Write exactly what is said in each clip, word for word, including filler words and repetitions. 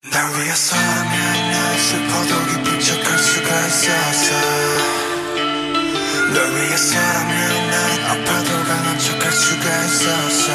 날 위해서라면 난 슬퍼도 기쁜 척할 수가 있었어. 널 위해서라면 난 아파도 강한 척할 수가 있었어.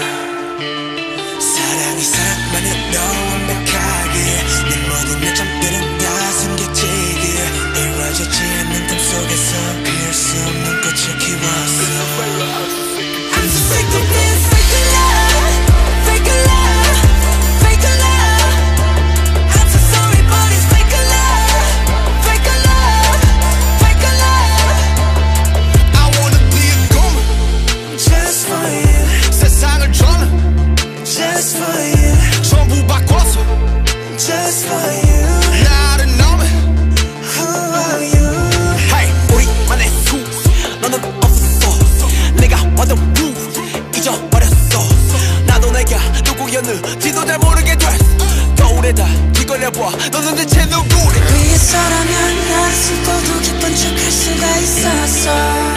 사랑이 사랑만으로 완벽하게 내 모든 요점들은 다 숨겨지게 이루어지지 않는 꿈속에서 피울 수 없는 꽃을 키웠어. I'm so sick of this fake love, fake love, fake love. I'm so sorry but it's fake love, fake love, fake love. I wanna be a goon Just for you, 세상을 저는 just for you, 전부 바꿔서 just for you. 나를 너는 Who are you? Hey 우리만의 수 너는 없었어. 내가 완전 루 잊어버렸어. 나도 내가 누구였는지도 잘 모르게 됐어. 거울에 다 뒤걸려봐 너는 대체 누구래. 위해서라면 난 슬퍼도 기쁜 척할 수가 있었어.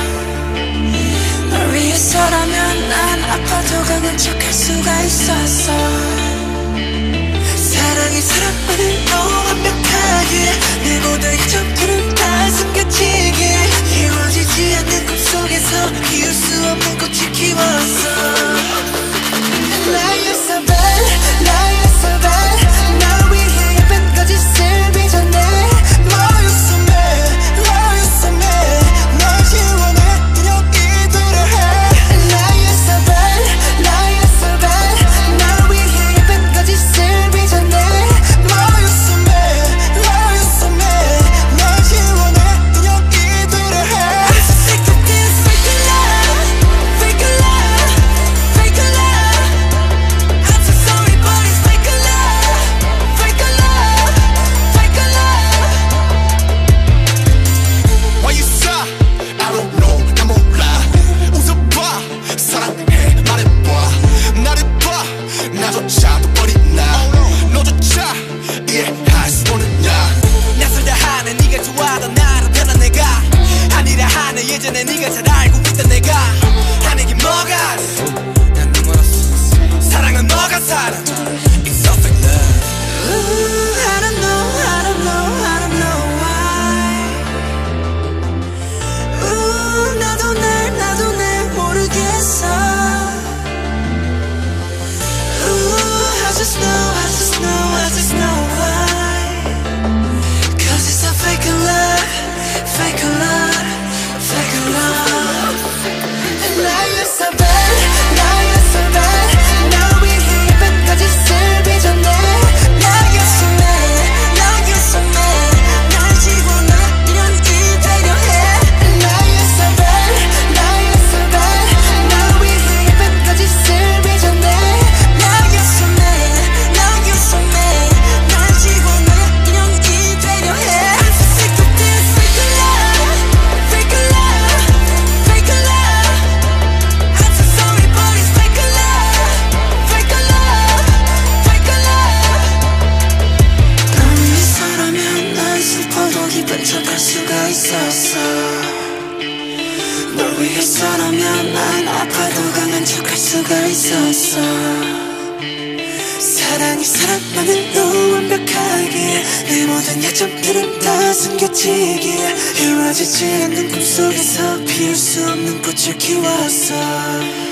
널 위해서라면 난 아파도 강한 척할 수가 있었어. 사랑이 사랑만으로 완벽하게 내 모든 점들은 다 숨겨지게 이루어지지 않는 꿈속에서 피울 수 없는 꽃을 키웠어. Now you're so bad, now you're so bad. 날 위해 예쁜 거짓을 빚어내. Now you're so mad, now you're so mad. 널 지원해 여기 되려 해. Now you're so bad, now you're so bad. 날 위해 예쁜 거짓을 빚어내. Now you're so mad, now you're so mad. 널 지원해 여기 되려 해. I'm so sick of this fake love, fake love, fake love. I'm so sorry but it's fake love, fake love, fake love. Why you sigh? I don't know 나 몰라. 웃어봐 사랑해 말해봐 나를 봐 나조차도 버리나. 너조차 이해할 수 없느냐. 낯설다 하는 네가 좋아하던 나로 변한 내가 아니라 하는 예전에 네가 잘 알고 있던 내가 하는 게 뭐가 난 눈물 없어. 사랑은 너가 살아. It's so fake love. Ooh, I don't know, I don't know, I don't know why. Ooh, 나도 날, 나도 날 모르겠어. Ooh, I just know, I just know, I just know why. Cause it's a fake love, fake love, fake love. And now you're so bad, now you're so bad. 날 위해 예쁜 거짓을 빚어내. Now you're so mad, now you're so mad. 날 지워놔 이런 이 되려 해. Now you're so bad, now you're so bad. 날 위해 예쁜 거짓을 빚어내. Now you're so mad, now you're so mad. 날 지워놔 이런 이 되려 해. I'm so sick of this fake love, fake love, fake love. I'm so sorry but it's fake love, fake love, fake love. 널 위해서라면 난 슬퍼도 기쁜 척할 수가 있었어. 널 위해서라면 난 아파도 강한 척할 수가 있었어. 사랑이 사랑만으로 완벽하게 내 모든 약점들은 다 숨겨지게 이루어지지 않는 꿈속에서 피울 수 없는 꽃을 키웠어.